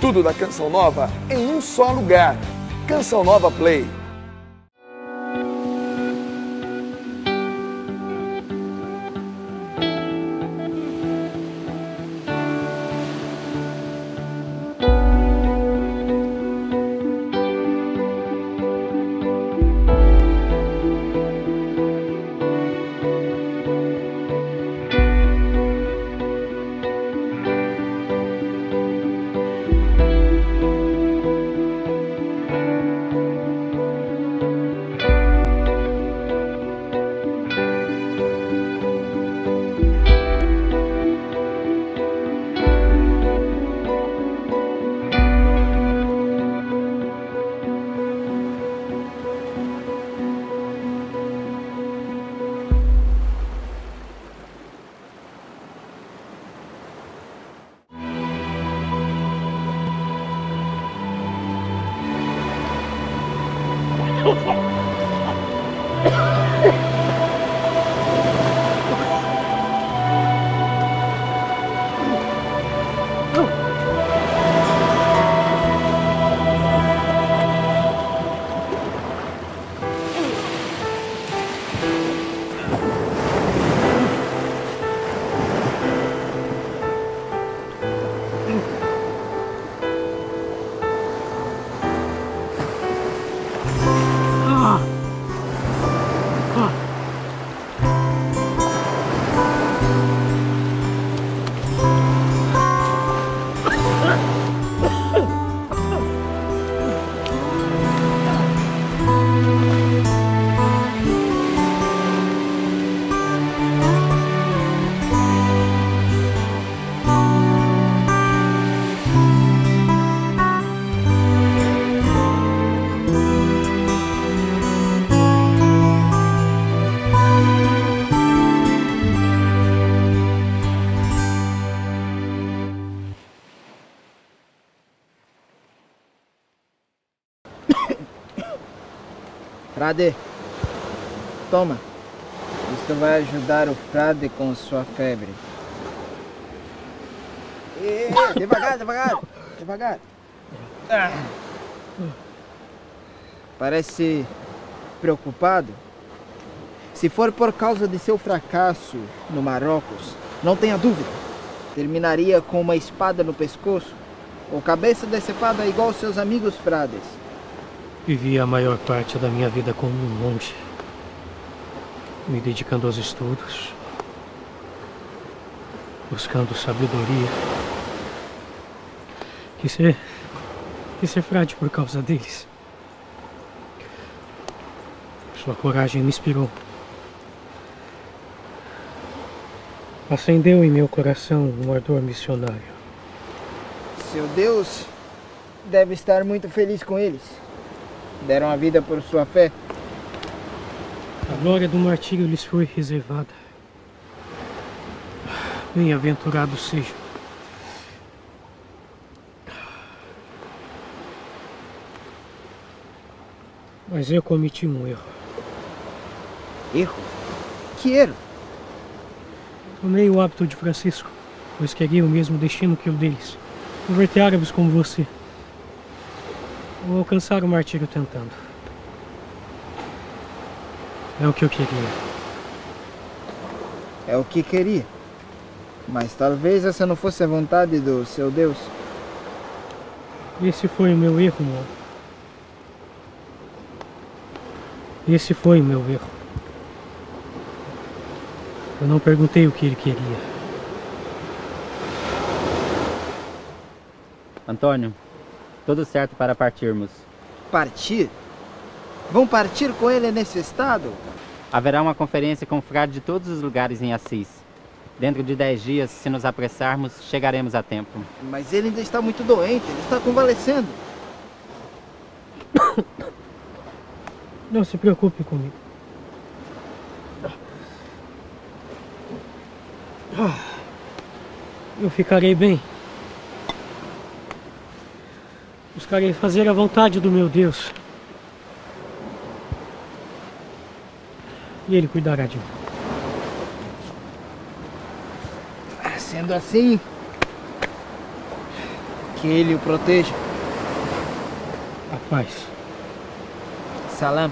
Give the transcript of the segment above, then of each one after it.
Tudo da Canção Nova em um só lugar. Canção Nova Play. Frade, toma. Isto vai ajudar o frade com sua febre. Devagar, devagar, devagar. Parece preocupado. Se for por causa de seu fracasso no Marrocos, não tenha dúvida. Terminaria com uma espada no pescoço ou cabeça decepada igual seus amigos frades. Vivi a maior parte da minha vida como um monge, me dedicando aos estudos, buscando sabedoria. Quis ser frade por causa deles. Sua coragem me inspirou. Acendeu em meu coração um ardor missionário. Seu Deus deve estar muito feliz com eles. Deram a vida por sua fé. A glória do martírio lhes foi reservada. Bem-aventurados sejam. Mas eu cometi um erro. Erro? Que erro? Tomei o hábito de Francisco, pois queria o mesmo destino que o deles. Converter árabes como você. Ou alcançar o martírio tentando. É o que eu queria. É o que queria. Mas talvez essa não fosse a vontade do seu Deus. Esse foi o meu erro, amor. Esse foi o meu erro. Eu não perguntei o que ele queria. Antônio, tudo certo para partirmos. Partir? Vão partir com ele nesse estado? Haverá uma conferência com frades de todos os lugares em Assis. Dentro de 10 dias, se nos apressarmos, chegaremos a tempo. Mas ele ainda está muito doente, ele está convalescendo. Não se preocupe comigo. Eu ficarei bem. Buscarei fazer a vontade do meu Deus. E Ele cuidará de mim. Sendo assim, Que ele o proteja. A paz. Salam.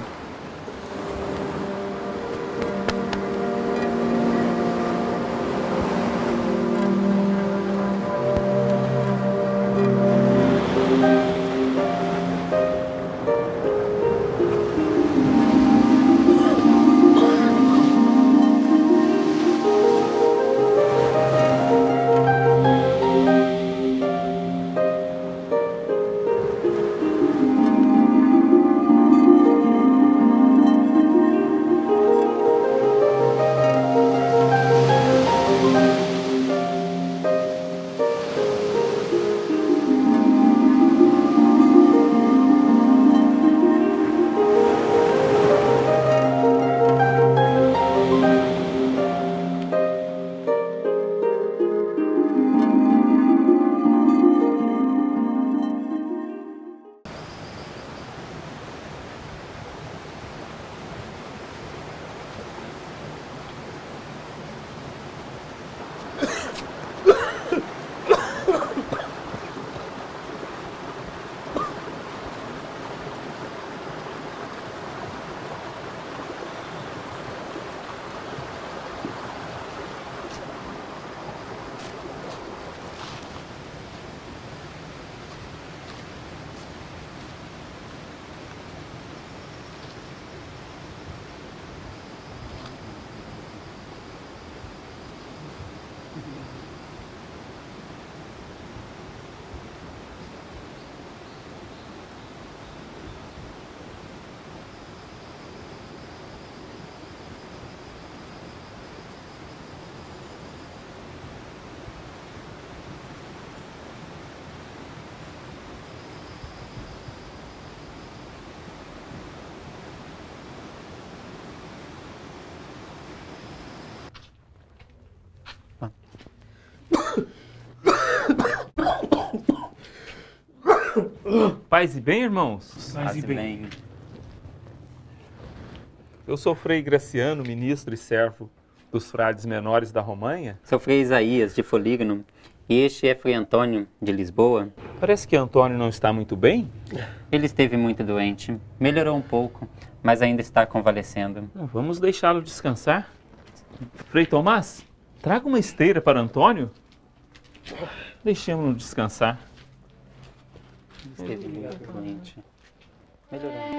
Paz e bem, irmãos? Paz e bem. Eu sou Frei Graciano, ministro e servo dos frades menores da Romanha. Sou Frei Isaías, de Folígono, e este é Frei Antônio, de Lisboa. Parece que Antônio não está muito bem. Ele esteve muito doente, melhorou um pouco, mas ainda está convalescendo. Vamos deixá-lo descansar. Frei Tomás, traga uma esteira para Antônio. Deixemos-no descansar. Esteve muito doente, melhorou um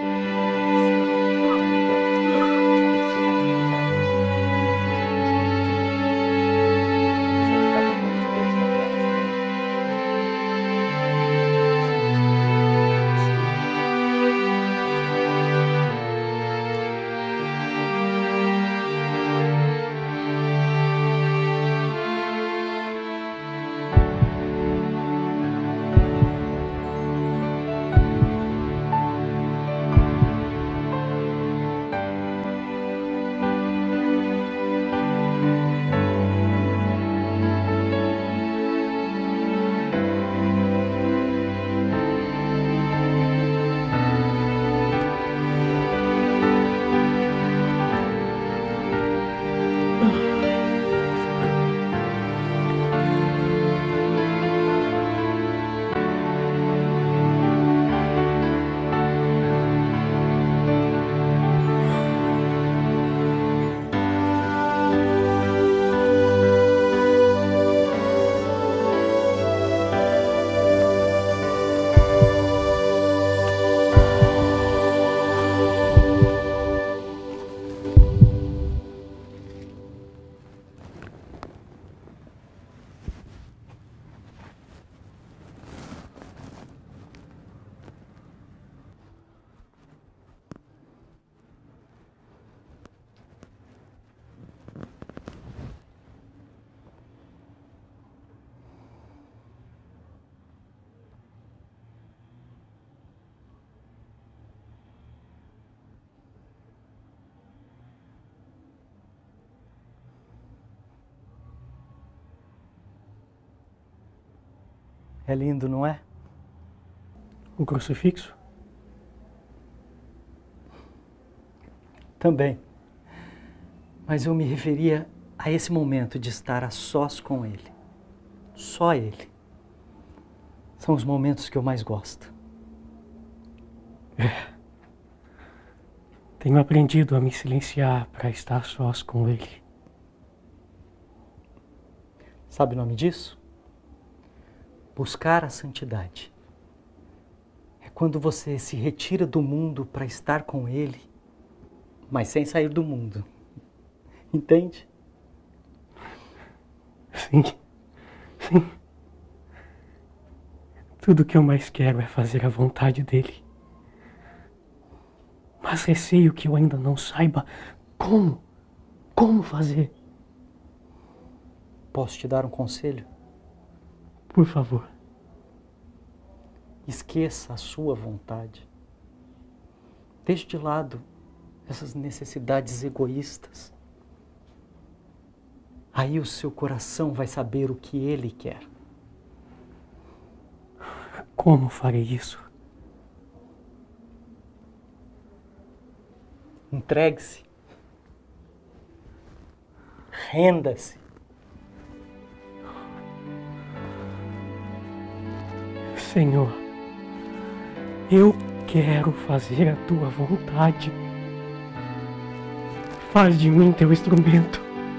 É lindo, não é? O crucifixo? Também. Mas eu me referia a esse momento de estar a sós com ele. Só ele. São os momentos que eu mais gosto. Tenho aprendido a me silenciar para estar sós com ele. Sabe o nome disso? Buscar a santidade. É quando você se retira do mundo para estar com ele, mas sem sair do mundo. Entende? Sim, sim. Tudo que eu mais quero é fazer a vontade dele. Mas receio que eu ainda não saiba como fazer. Posso te dar um conselho? Por favor. Esqueça a sua vontade. Deixe de lado essas necessidades egoístas. Aí o seu coração vai saber o que ele quer. Como farei isso? Entregue-se. Renda-se. Senhor, eu quero fazer a tua vontade. Faz de mim teu instrumento.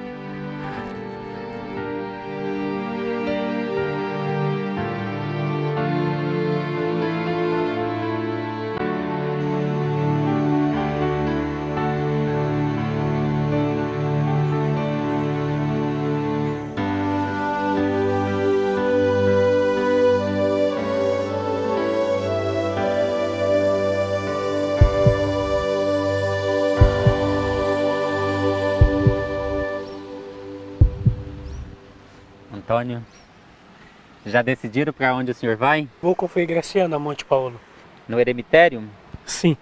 Antônio, já decidiram para onde o senhor vai? Vou com Frei Graciano a Monte Paulo. No eremitério? Sim.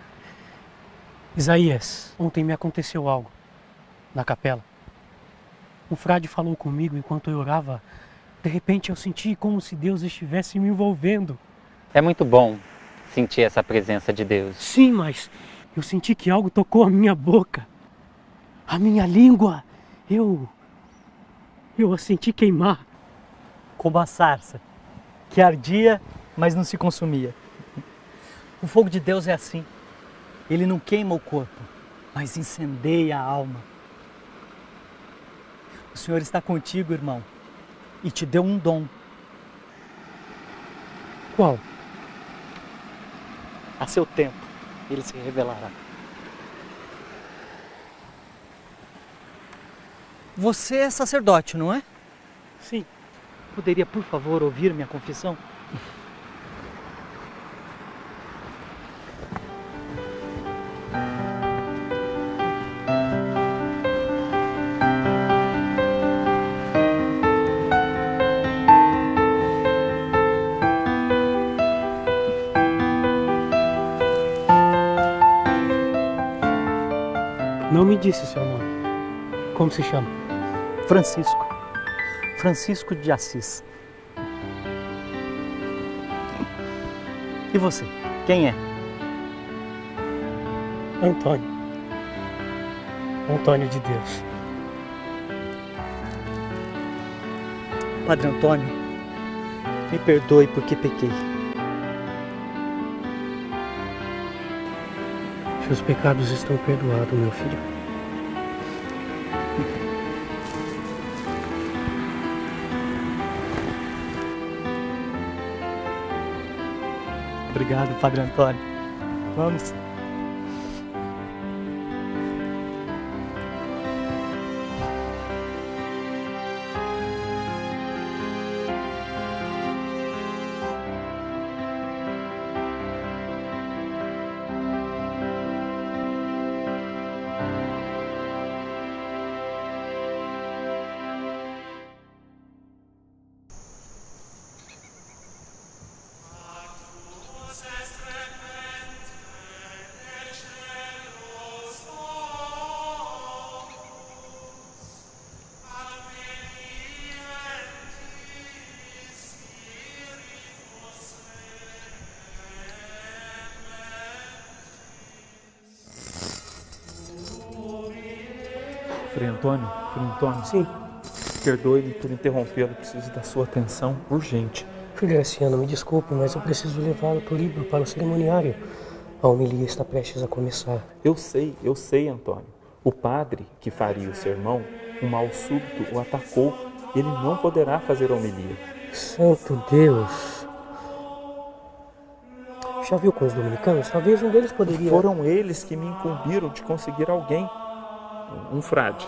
Isaías, ontem me aconteceu algo. Na capela. Um frade falou comigo enquanto eu orava. De repente eu senti como se Deus estivesse me envolvendo. É muito bom sentir essa presença de Deus. Sim, mas eu senti que algo tocou a minha boca. A minha língua. Eu a senti queimar. Como a sarça, que ardia, mas não se consumia. O fogo de Deus é assim. Ele não queima o corpo, mas incendeia a alma. O Senhor está contigo, irmão, e te deu um dom. Qual? A seu tempo, ele se revelará. Você é sacerdote, não é? Sim. Poderia, por favor, ouvir minha confissão? Não me disse seu nome. Como se chama? Francisco. Francisco de Assis. E você? Quem é? Antônio. Antônio de Deus. Padre Antônio, me perdoe porque pequei. Seus pecados estão perdoados, meu filho. Obrigado, Padre Antônio. Vamos. Frei Antônio, Sim. perdoe-me por interrompê-lo, preciso da sua atenção urgente. Frei Graciano, me desculpe, mas eu preciso levá-lo para o livro, para o cerimoniário. A homilia está prestes a começar. Eu sei, Antônio. O padre que faria o sermão, um mal súbito o atacou e ele não poderá fazer a homilia. Santo Deus! Já viu com os dominicanos? Talvez um deles poderia... Foram eles que me incumbiram de conseguir alguém, um frade.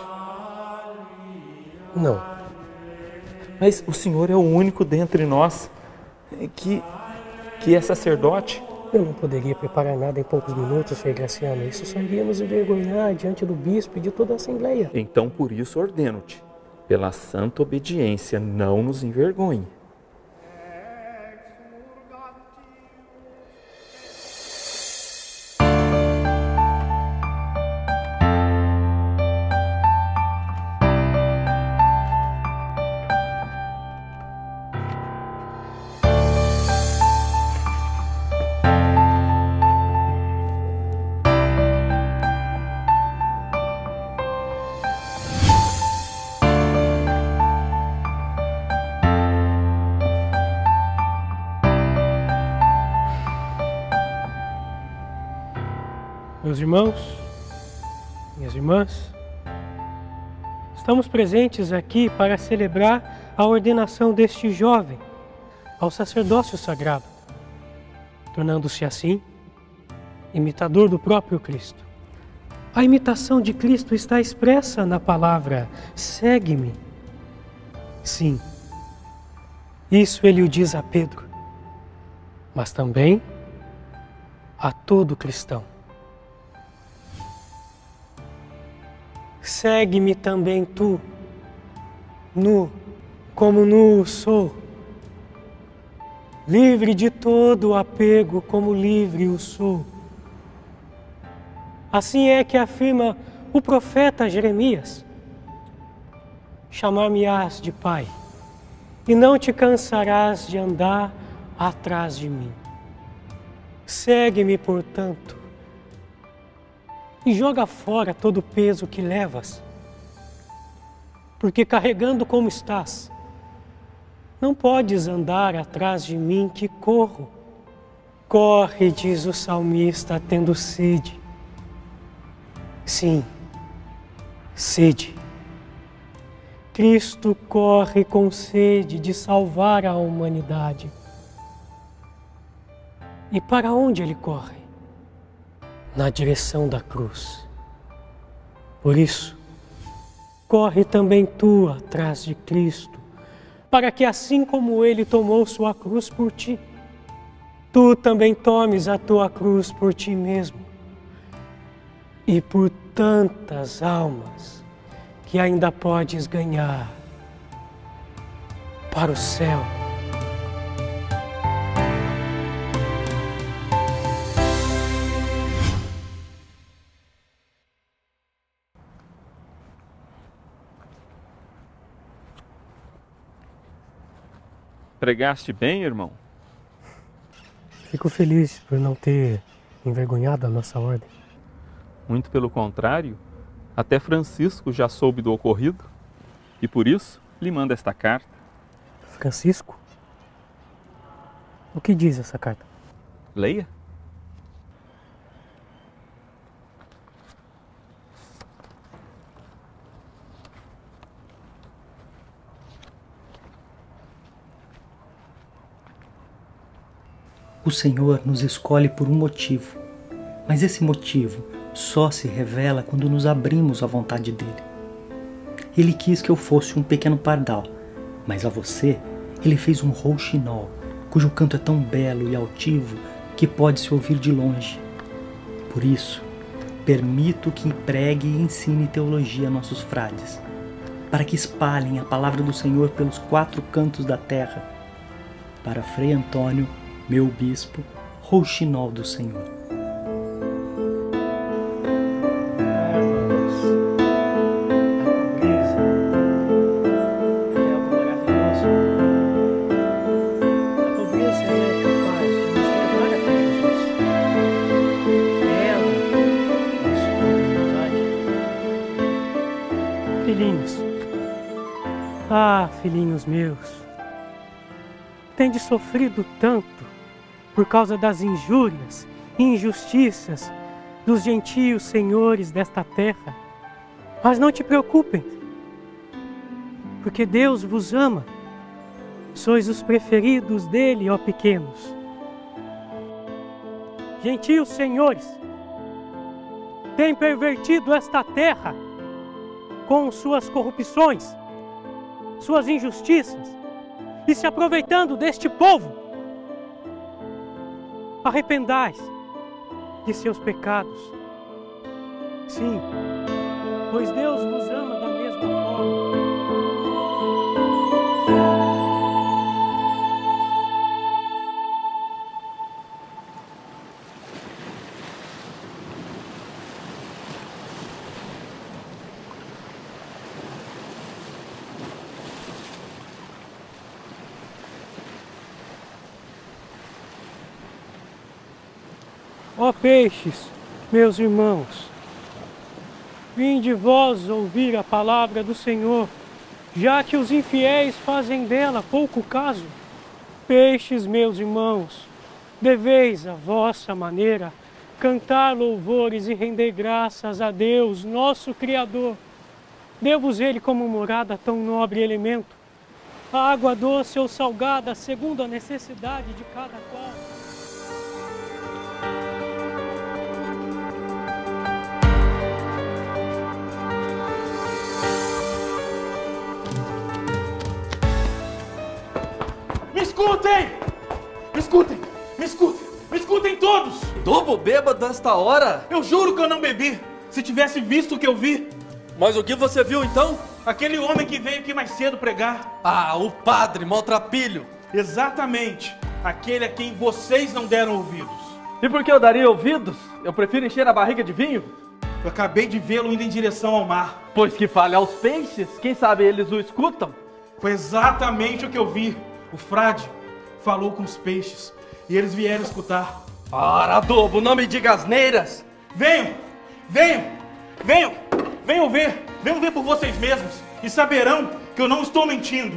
Não. Mas o senhor é o único dentre nós que é sacerdote. Eu não poderia preparar nada em poucos minutos, Frei Graciano. Isso só iria nos envergonhar diante do bispo e de toda a Assembleia. Então por isso ordeno-te, pela santa obediência, não nos envergonhe. Meus irmãos, minhas irmãs, estamos presentes aqui para celebrar a ordenação deste jovem ao sacerdócio sagrado, tornando-se assim imitador do próprio Cristo. A imitação de Cristo está expressa na palavra segue-me. Sim, isso ele o diz a Pedro, mas também a todo cristão. Segue-me também tu, nu, como nu sou, livre de todo apego, como livre o sou. Assim é que afirma o profeta Jeremias: chamar-me-ás de Pai, e não te cansarás de andar atrás de mim. Segue-me, portanto, e joga fora todo o peso que levas, porque carregando como estás, não podes andar atrás de mim que corro. Corre, diz o salmista, tendo sede. Sim, sede. Cristo corre com sede de salvar a humanidade. E para onde ele corre? Na direção da cruz. Por isso, corre também tu atrás de Cristo, para que assim como ele tomou sua cruz por ti, tu também tomes a tua cruz por ti mesmo e por tantas almas que ainda podes ganhar para o céu. Pregaste bem, irmão? Fico feliz por não ter envergonhado a nossa ordem. Muito pelo contrário, até Francisco já soube do ocorrido e por isso lhe manda esta carta. Francisco? O que diz essa carta? Leia. O Senhor nos escolhe por um motivo, mas esse motivo só se revela quando nos abrimos à vontade dele. Ele quis que eu fosse um pequeno pardal, mas a você ele fez um rouxinol, cujo canto é tão belo e altivo que pode-se ouvir de longe. Por isso, permito que pregue e ensine teologia a nossos frades, para que espalhem a palavra do Senhor pelos 4 cantos da terra. Para Frei Antônio, meu bispo, rouxinol do Senhor. Filhinhos, ah, filhinhos meus, tendes sofrido tanto por causa das injúrias e injustiças dos gentios senhores desta terra. Mas não te preocupem, porque Deus vos ama. Sois os preferidos dele, ó pequenos. Gentios senhores, têm pervertido esta terra com suas corrupções, suas injustiças, e se aproveitando deste povo. Arrependais de seus pecados. Sim, pois Deus vos ama da mesma forma. Ó peixes, meus irmãos, vinde vós ouvir a palavra do Senhor, já que os infiéis fazem dela pouco caso. Peixes, meus irmãos, deveis à vossa maneira cantar louvores e render graças a Deus, nosso Criador. Deu-vos ele como morada tão nobre elemento, a água doce ou salgada, segundo a necessidade de cada qual. Me escutem! Me escutem! Me escutem! Me escutem todos! Dobo bêbado esta hora? Eu juro que eu não bebi! Se tivesse visto o que eu vi! Mas o que você viu então? Aquele homem que veio aqui mais cedo pregar! Ah, o padre maltrapilho! Exatamente! Aquele a quem vocês não deram ouvidos! E por que eu daria ouvidos? Eu prefiro encher a barriga de vinho? Eu acabei de vê-lo indo em direção ao mar! Pois que fale aos peixes, quem sabe eles o escutam? Foi exatamente o que eu vi! O frade falou com os peixes e eles vieram escutar. Ora, Dobo, não me diga asneiras! Venham! Venham! Venham! Venham ver! Venham ver por vocês mesmos e saberão que eu não estou mentindo.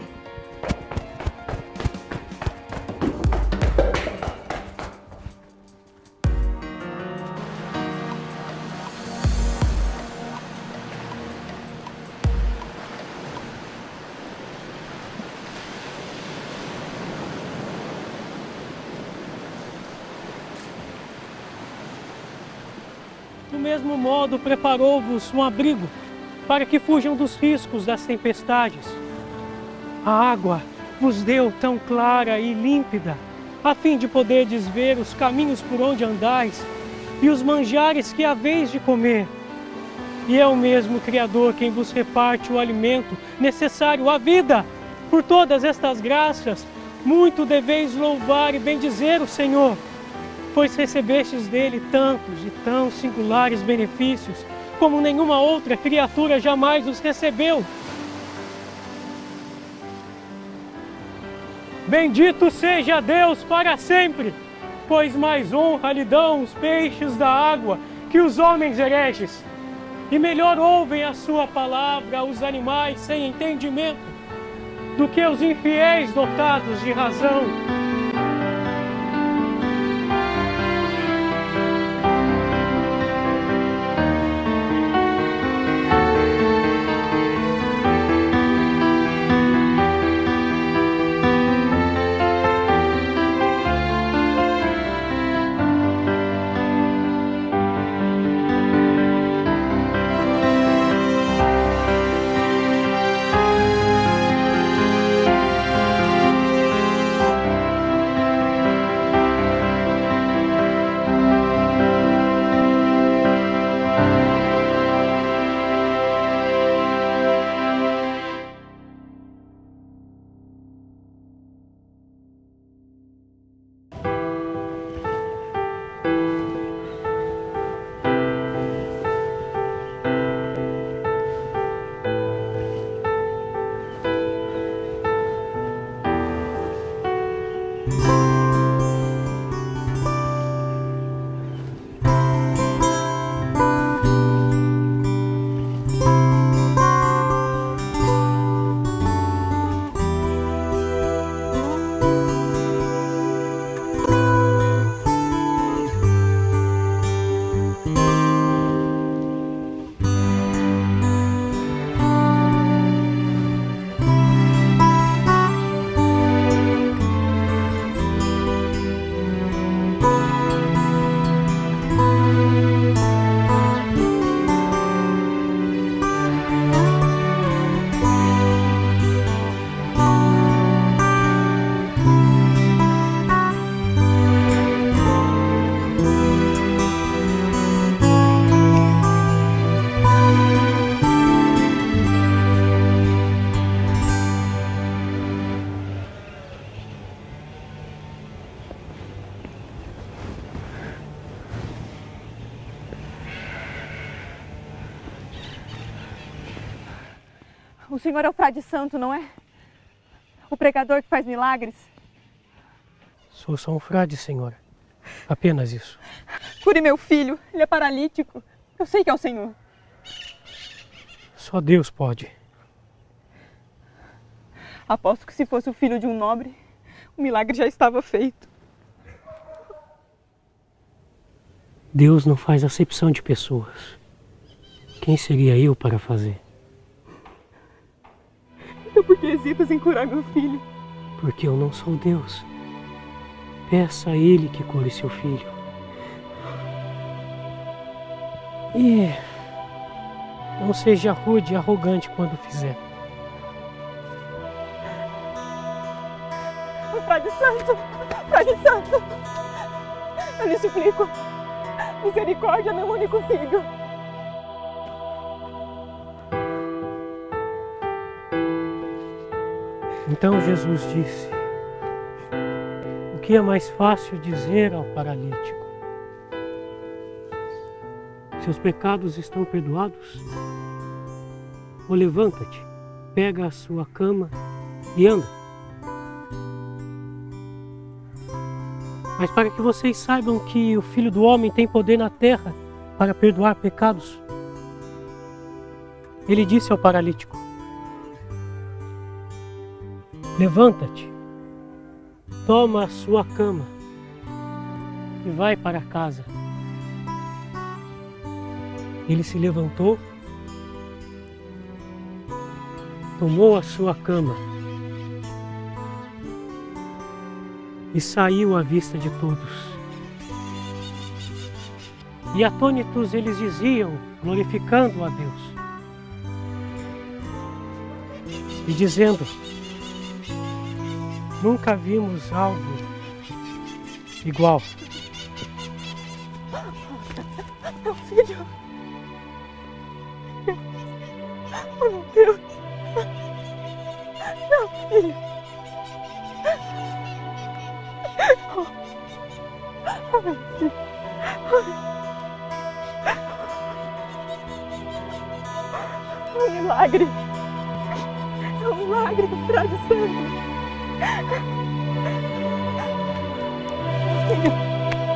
Do mesmo modo, preparou-vos um abrigo para que fujam dos riscos das tempestades. A água vos deu tão clara e límpida, a fim de poderdes ver os caminhos por onde andais e os manjares que haveis de comer. E é o mesmo Criador quem vos reparte o alimento necessário à vida. Por todas estas graças, muito deveis louvar e bendizer o Senhor, pois recebestes dele tantos e tão singulares benefícios, como nenhuma outra criatura jamais os recebeu. Bendito seja Deus para sempre, pois mais honra lhe dão os peixes da água que os homens hereges, e melhor ouvem a sua palavra os animais sem entendimento, do que os infiéis dotados de razão. O senhor é o frade santo, não é? O pregador que faz milagres? Sou só um frade, senhora. Apenas isso. Cure meu filho, ele é paralítico. Eu sei que é o senhor. Só Deus pode. Aposto que se fosse o filho de um nobre, o milagre já estava feito. Deus não faz acepção de pessoas. Quem seria eu para fazer? Então por que hesitas em curar meu filho? Porque eu não sou Deus. Peça a Ele que cure seu filho. E não seja rude e arrogante quando fizer. Frade Santo! Frade Santo! Eu lhe suplico, misericórdia, meu único filho. Então Jesus disse: o que é mais fácil dizer ao paralítico? Seus pecados estão perdoados? Ou levanta-te, pega a sua cama e anda. Mas para que vocês saibam que o Filho do Homem tem poder na terra para perdoar pecados, ele disse ao paralítico: levanta-te, toma a sua cama e vai para casa. Ele se levantou, tomou a sua cama e saiu à vista de todos. E atônitos eles diziam, glorificando a Deus e dizendo: nunca vimos algo igual. Meu filho! Oh, meu Deus! Meu filho! Oh, meu filho! É um milagre! É um milagre do Frade Santo! Meu filho!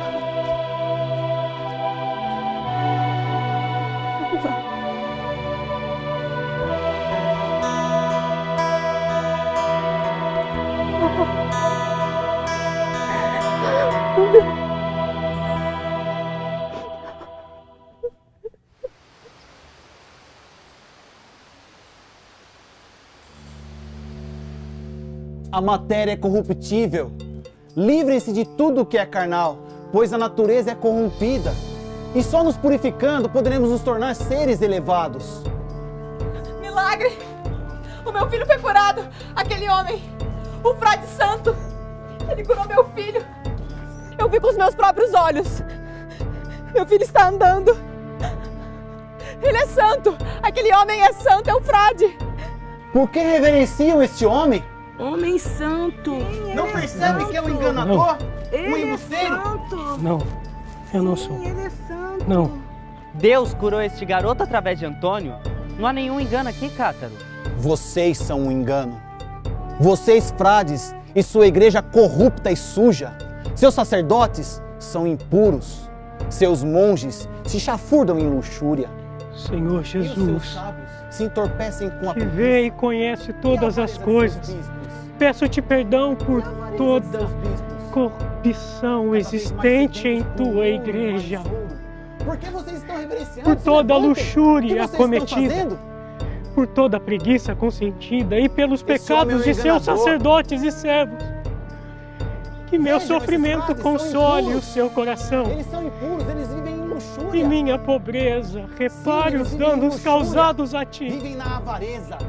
A matéria é corruptível. Livrem-se de tudo que é carnal, pois a natureza é corrompida. E só nos purificando poderemos nos tornar seres elevados. Milagre! O meu filho foi curado! Aquele homem, o Frade Santo, ele curou meu filho. Eu vi com os meus próprios olhos. Meu filho está andando. Ele é santo! Aquele homem é santo, é o frade! Por que reverenciam este homem? Homem santo! Não percebe que é um enganador? Ele Um embusteiro? é santo! Não, eu não sou. Ele é santo! Não. Deus curou este garoto através de Antônio? Não há nenhum engano aqui, Cátaro. Vocês são um engano. Vocês, frades, e sua igreja corrupta e suja. Seus sacerdotes são impuros. Seus monges se chafurdam em luxúria. Senhor E os seus Jesus, sábios se entorpecem com a que vê e conhece todas as coisas, peço-te perdão por toda corrupção existente em tua igreja, Por que vocês estão reverenciando? por toda a O que luxúria vocês estão cometida, fazendo? por toda a preguiça consentida e pelos Esse homem é um pecados de seus enganador. sacerdotes e servos. Que meu Vejam, esses sofrimento frades são console o impuros. seu coração. Eles são impuros, eles vivem em luxúria. Em minha pobreza, repare Sim, os eles vivem em danos luxúria. causados a ti. Vivem na avareza.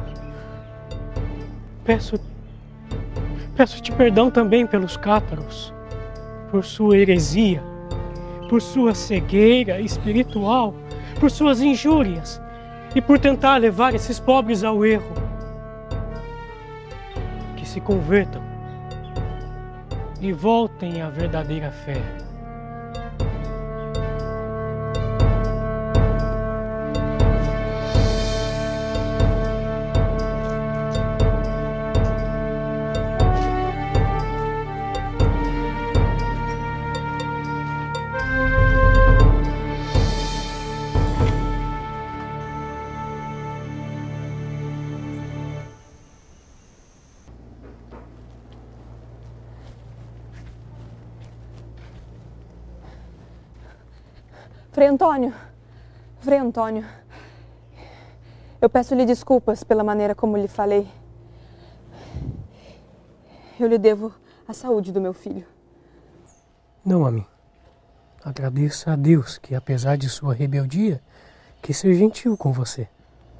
Peço-te perdão também pelos cátaros, por sua heresia, por sua cegueira espiritual, por suas injúrias e por tentar levar esses pobres ao erro. Que se convertam e voltem à verdadeira fé. Frei Antônio, eu peço-lhe desculpas pela maneira como lhe falei. Eu lhe devo a saúde do meu filho. Não a mim. Agradeça a Deus que, apesar de sua rebeldia, quis ser gentil com você.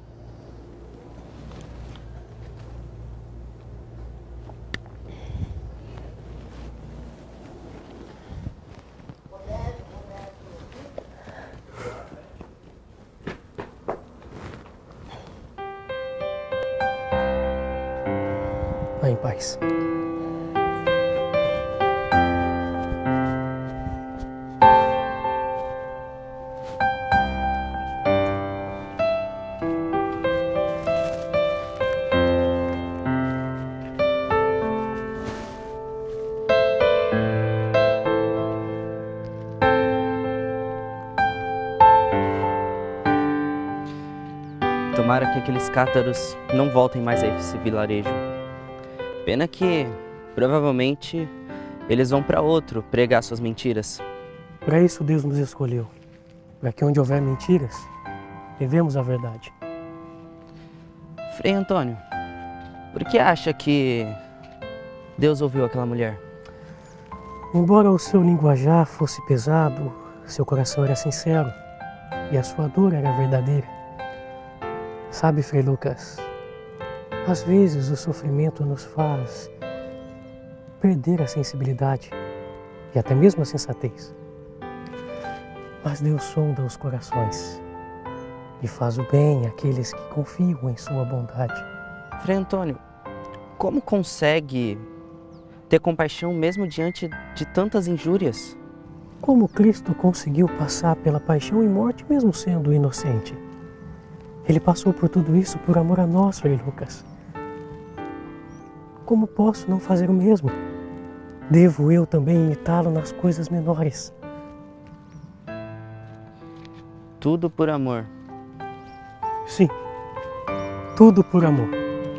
Vá em paz. Tomara que aqueles cátaros não voltem mais a esse vilarejo. Pena que, provavelmente, eles vão para outro pregar suas mentiras. Para isso Deus nos escolheu. Para que onde houver mentiras, levemos a verdade. Frei Antônio, por que acha que Deus ouviu aquela mulher? Embora o seu linguajar fosse pesado, seu coração era sincero e a sua dor era verdadeira. Sabe, Frei Lucas, às vezes o sofrimento nos faz perder a sensibilidade e até mesmo a sensatez. Mas Deus sonda os corações e faz o bem àqueles que confiam em sua bondade. Frei Antônio, como consegue ter compaixão mesmo diante de tantas injúrias? Como Cristo conseguiu passar pela paixão e morte mesmo sendo inocente? Ele passou por tudo isso por amor a nós, Frei Lucas. Como posso não fazer o mesmo? Devo eu também imitá-lo nas coisas menores? Tudo por amor. Sim, tudo por amor.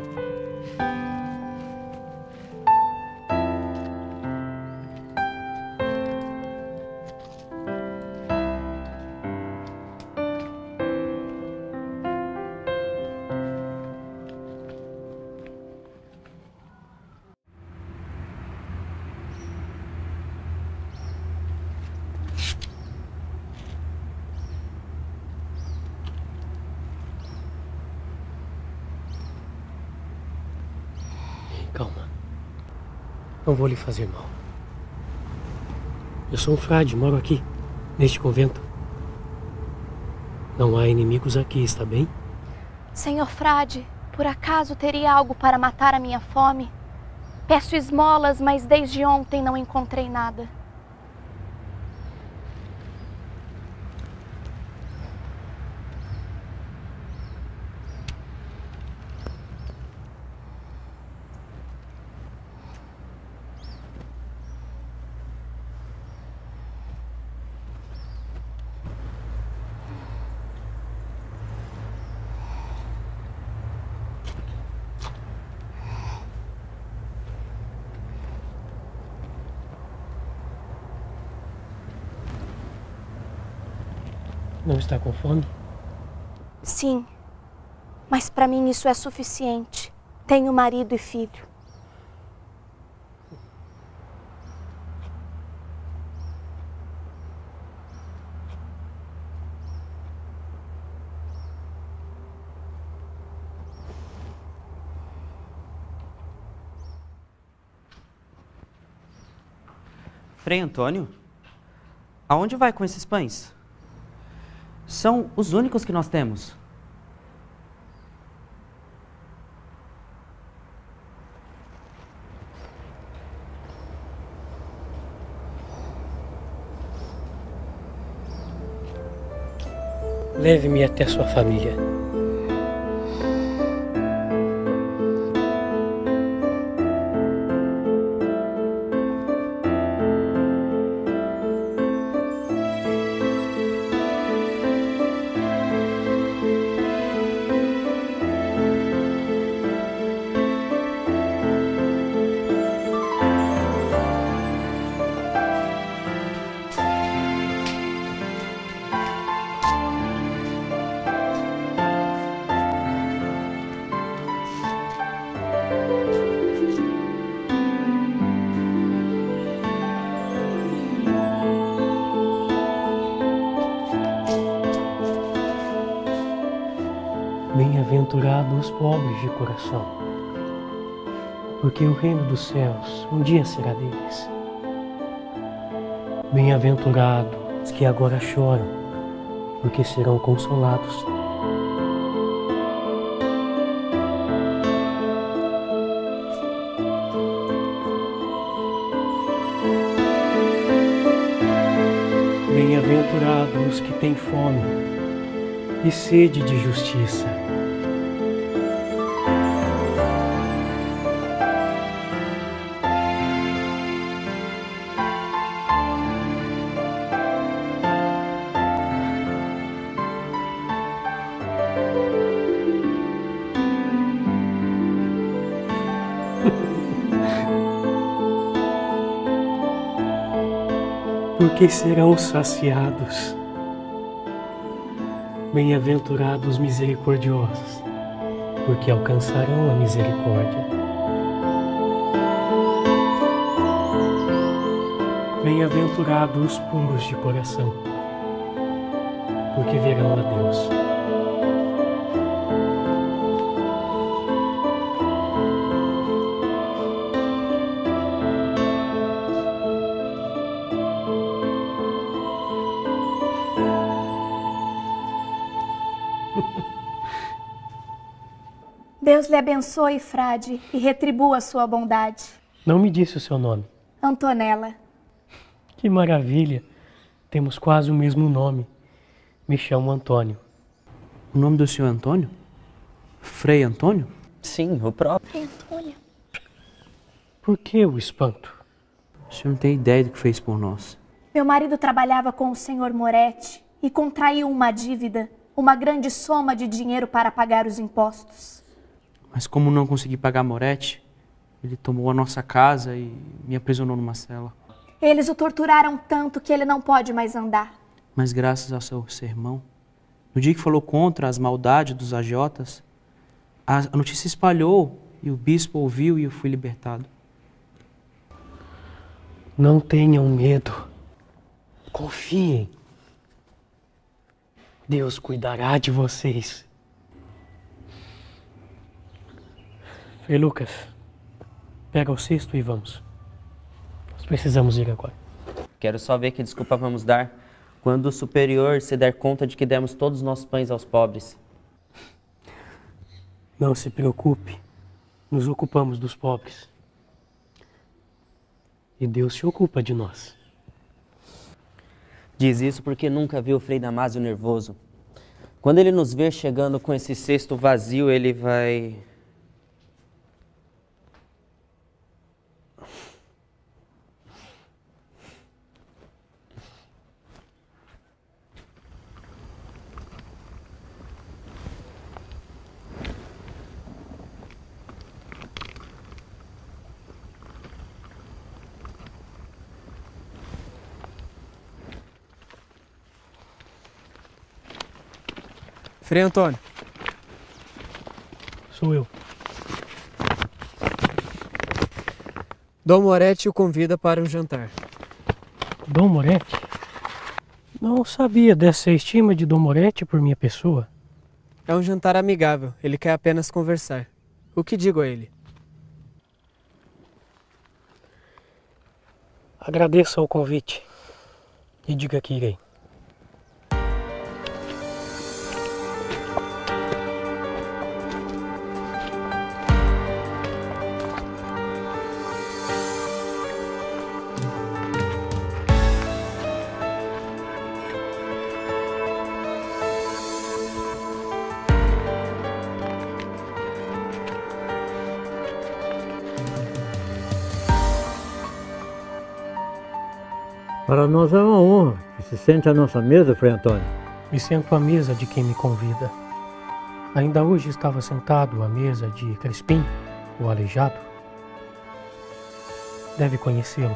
Calma. Não vou lhe fazer mal. Eu sou um frade, moro aqui, neste convento. Não há inimigos aqui, está bem? Senhor frade, por acaso teria algo para matar a minha fome? Peço esmolas, mas desde ontem não encontrei nada. Não está com fome? Sim, mas para mim isso é suficiente. Tenho marido e filho. Frei Antônio, aonde vai com esses pães? São os únicos que nós temos. Leve-me até sua família. Bem-aventurados os pobres de coração, porque o reino dos céus um dia será deles. Bem-aventurados os que agora choram, porque serão consolados. Bem-aventurados os que têm fome e sede de justiça. Porque serão saciados. Bem-aventurados os misericordiosos, porque alcançarão a misericórdia. Bem-aventurados os puros de coração, porque verão a Deus. Deus lhe abençoe, frade, e retribua a sua bondade. Não me disse o seu nome. Antonella. Que maravilha! Temos quase o mesmo nome. Me chamo Antônio. O nome do senhor é Antônio? Frei Antônio? Sim, o próprio. Antônio. Por que o espanto? O senhor não tem ideia do que fez por nós. Meu marido trabalhava com o senhor Moretti e contraiu uma dívida, uma grande soma de dinheiro para pagar os impostos. Mas como não consegui pagar Moretti, ele tomou a nossa casa e me aprisionou numa cela. Eles o torturaram tanto que ele não pode mais andar. Mas graças ao seu sermão, no dia que falou contra as maldades dos agiotas, a notícia espalhou e o bispo ouviu e eu fui libertado. Não tenham medo. Confiem. Deus cuidará de vocês. Frei Lucas, pega o cesto e vamos. Nós precisamos ir agora. Quero só ver que desculpa vamos dar quando o superior se der conta de que demos todos os nossos pães aos pobres. Não se preocupe. Nos ocupamos dos pobres. E Deus se ocupa de nós. Diz isso porque nunca viu o Frei Damásio nervoso. Quando ele nos ver chegando com esse cesto vazio, ele vai... Frei Antônio. Sou eu. Dom Moretti o convida para um jantar. Dom Moretti? Não sabia dessa estima de Dom Moretti por minha pessoa. É um jantar amigável, ele quer apenas conversar. O que digo a ele? Agradeça o convite e diga que irei. Para nós é uma honra que se sente à nossa mesa, Frei Antônio. Me sento à mesa de quem me convida. Ainda hoje estava sentado à mesa de Crespim, o aleijado. Deve conhecê-lo.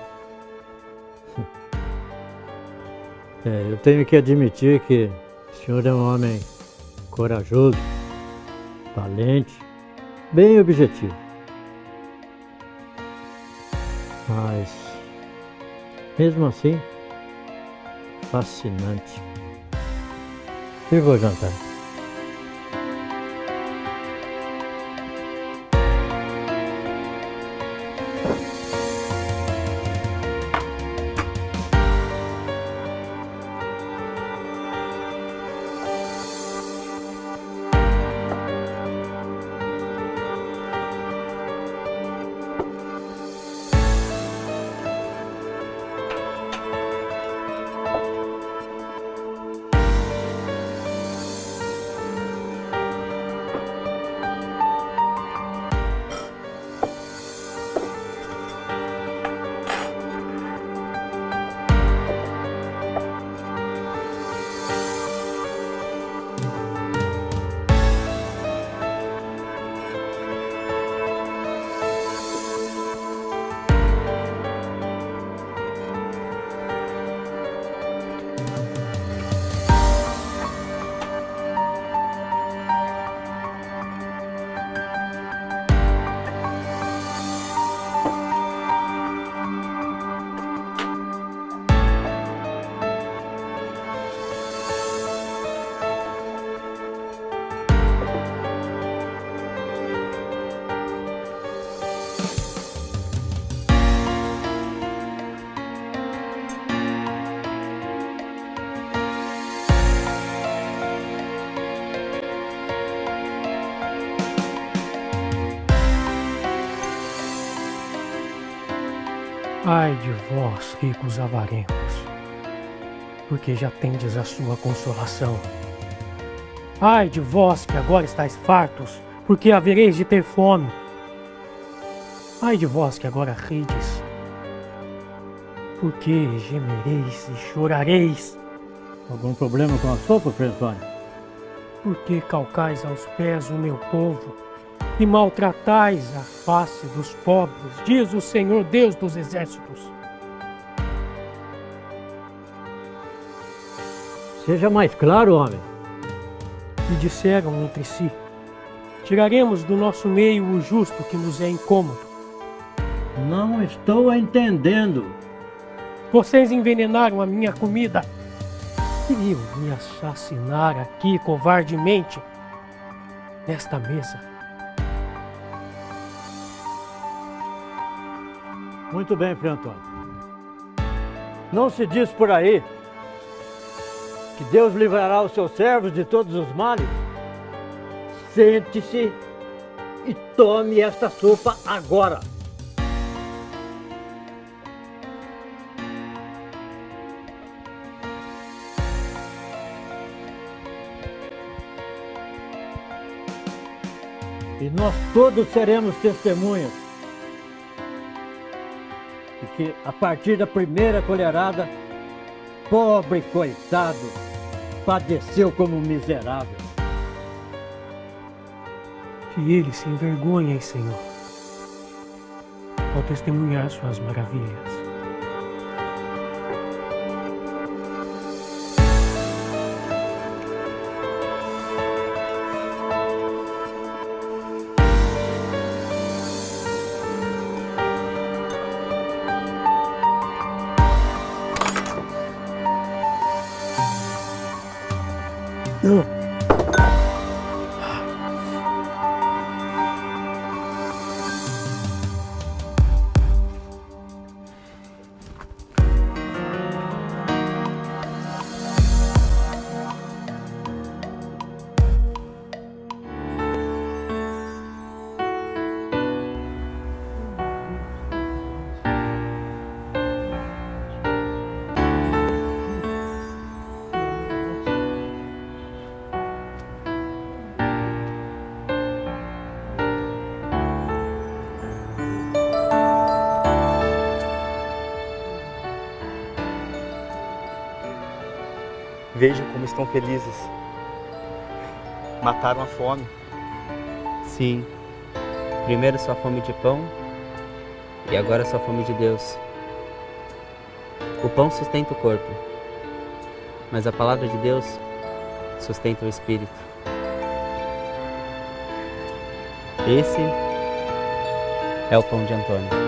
Eu tenho que admitir que o senhor é um homem corajoso, valente, bem objetivo. Mas, mesmo assim, fascinante. Sirva o jantar. Ai de vós, ricos avarentos, porque já tendes a sua consolação. Ai de vós que agora estáis fartos, porque havereis de ter fome. Ai de vós que agora rides, porque gemereis e chorareis. Algum problema com a sopa, Frei Antônio? Porque calcais aos pés o meu povo e maltratais a face dos pobres, diz o Senhor Deus dos exércitos. Seja mais claro, homem. E disseram entre si: tiraremos do nosso meio o justo que nos é incômodo. Não estou entendendo. Vocês envenenaram a minha comida. Queriam me assassinar aqui covardemente, nesta mesa. Muito bem, Frei Antônio. Não se diz por aí que Deus livrará os seus servos de todos os males? Sente-se e tome esta sopa agora. E nós todos seremos testemunhas de que, a partir da primeira colherada, pobre coitado padeceu como miserável. Que ele se envergonhe, Senhor, ao testemunhar suas maravilhas. Veja como estão felizes. Mataram a fome. Sim. Primeiro sua fome de pão e agora sua fome de Deus. O pão sustenta o corpo, mas a palavra de Deus sustenta o espírito. Esse é o pão de Antônio.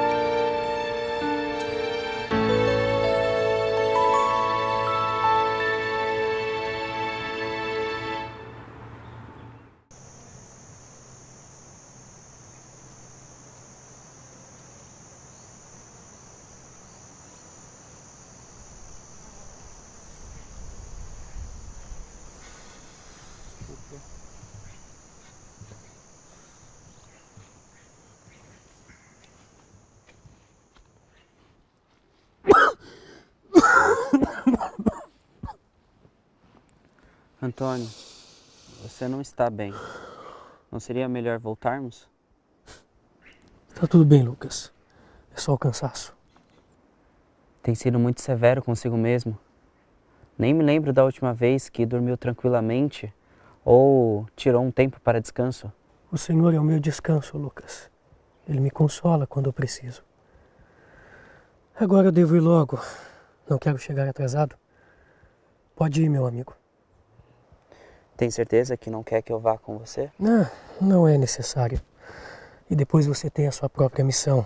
Antônio, você não está bem. Não seria melhor voltarmos? Tá tudo bem, Lucas. É só o cansaço. Tem sido muito severo consigo mesmo. Nem me lembro da última vez que dormiu tranquilamente ou tirou um tempo para descanso. O Senhor é o meu descanso, Lucas. Ele me consola quando eu preciso. Agora eu devo ir logo. Não quero chegar atrasado. Pode ir, meu amigo. Tem certeza que não quer que eu vá com você? Não é necessário. E depois você tem a sua própria missão.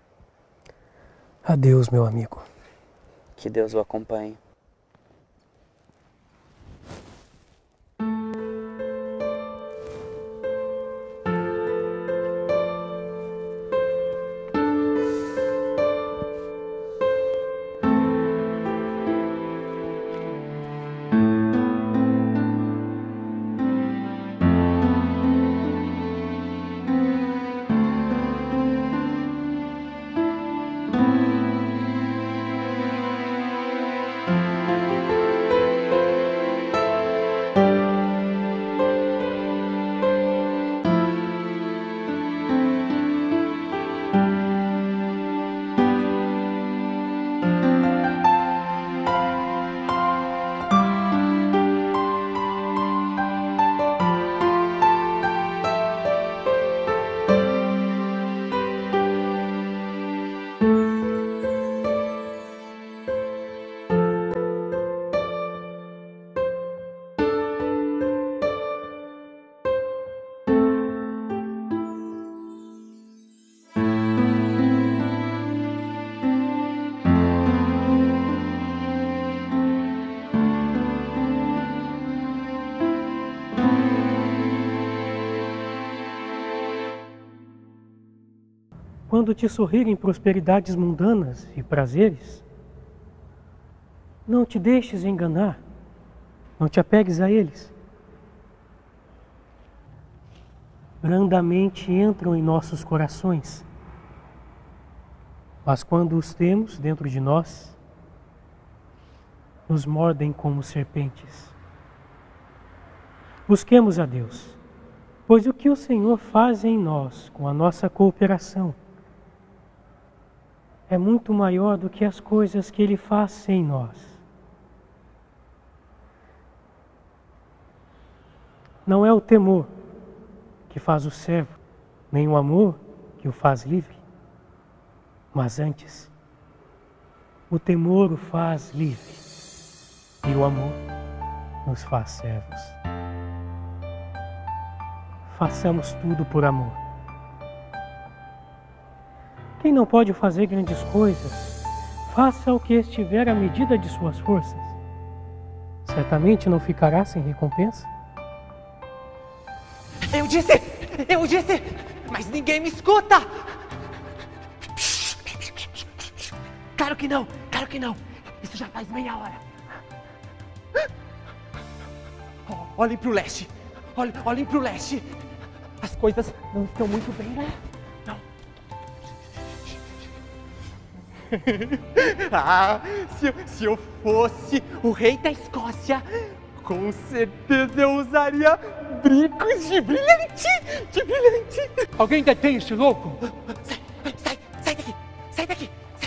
Adeus, meu amigo. Que Deus o acompanhe. quando te sorrirem prosperidades mundanas e prazeres, não te deixes enganar, não te apegues a eles. Brandamente entram em nossos corações, mas quando os temos dentro de nós, nos mordem como serpentes. Busquemos a Deus, pois o que o Senhor faz em nós com a nossa cooperação é muito maior do que as coisas que Ele faz sem nós. Não é o temor que faz o servo, nem o amor que o faz livre, mas antes, o temor o faz livre e o amor nos faz servos. Façamos tudo por amor. Quem não pode fazer grandes coisas, faça o que estiver à medida de suas forças. Certamente não ficará sem recompensa. Eu disse, mas ninguém me escuta! Claro que não, isso já faz meia hora. Olhem pro leste, olhem pro leste. As coisas não estão muito bem lá. Não. Se eu fosse o rei da Escócia, com certeza eu usaria brincos de brilhante, Alguém detém esse louco? Sai daqui.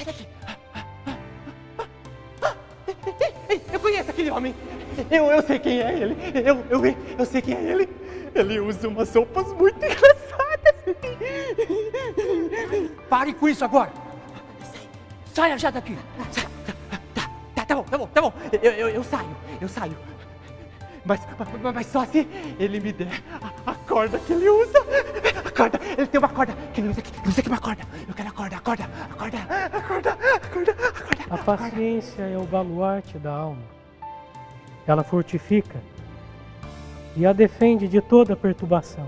Ei, eu conheço aquele homem. Eu sei quem é ele. Eu sei quem é ele. Ele usa umas roupas muito engraçadas. Pare com isso agora. Saia já daqui. Tá bom. Eu saio. Mas só se ele me der a corda que ele usa. A corda, ele tem uma corda que ele usa aqui uma corda. Eu quero a corda. A paciência é o baluarte da alma. Ela fortifica e a defende de toda perturbação.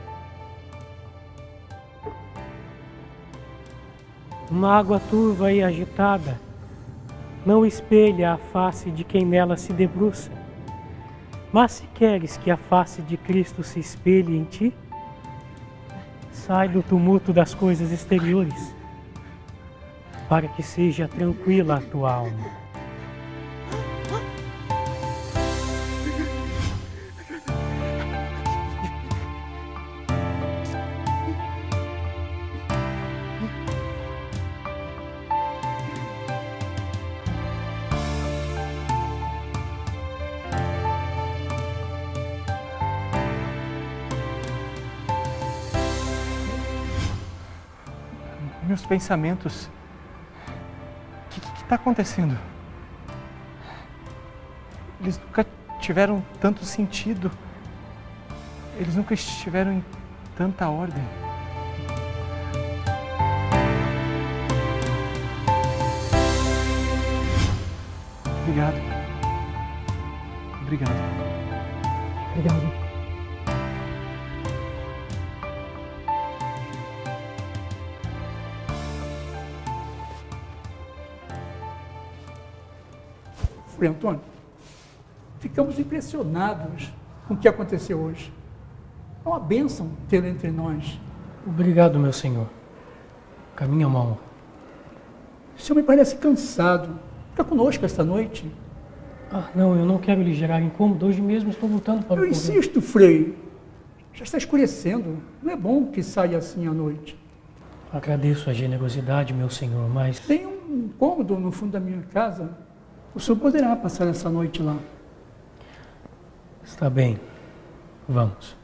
Uma água turva e agitada não espelha a face de quem nela se debruça. Mas se queres que a face de Cristo se espelhe em ti, sai do tumulto das coisas exteriores, para que seja tranquila a tua alma. Meus pensamentos. O que está acontecendo? Eles nunca tiveram tanto sentido. Eles nunca estiveram em tanta ordem. Obrigado. Frei Antônio, ficamos impressionados com o que aconteceu hoje. É uma bênção tê-lo entre nós. Obrigado, meu senhor. Caminho é uma honra. O senhor me parece cansado. Fica conosco esta noite. Não, eu não quero lhe gerar incômodo. Hoje mesmo estou lutando para o Eu insisto, Frei. Já está escurecendo. Não é bom que saia assim à noite. Agradeço a generosidade, meu senhor, mas... Tem um cômodo no fundo da minha casa. O senhor poderá passar essa noite lá. Está bem. Vamos.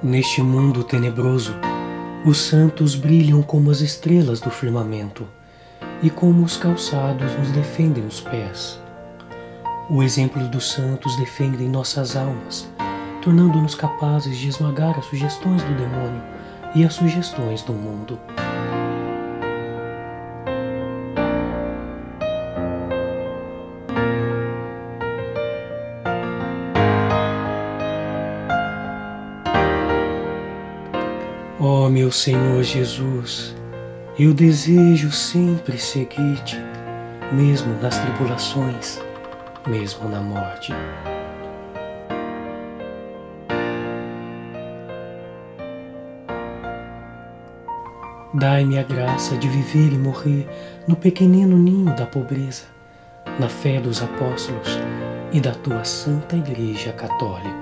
Neste mundo tenebroso, os santos brilham como as estrelas do firmamento, e como os calçados nos defendem os pés. O exemplo dos santos defende nossas almas, tornando-nos capazes de esmagar as sugestões do demônio e as sugestões do mundo. Ó meu Senhor Jesus, eu desejo sempre seguir-te, mesmo nas tribulações, mesmo na morte. Dai-me a graça de viver e morrer no pequenino ninho da pobreza, na fé dos apóstolos e da tua Santa Igreja Católica.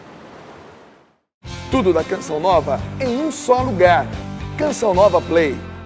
Tudo da Canção Nova em um só lugar. Canção Nova Play.